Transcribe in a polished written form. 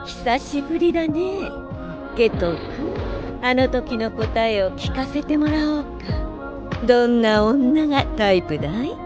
久しぶりだね。ケト君、あの時の答えを聞かせてもらおうか。どんな女がタイプだい？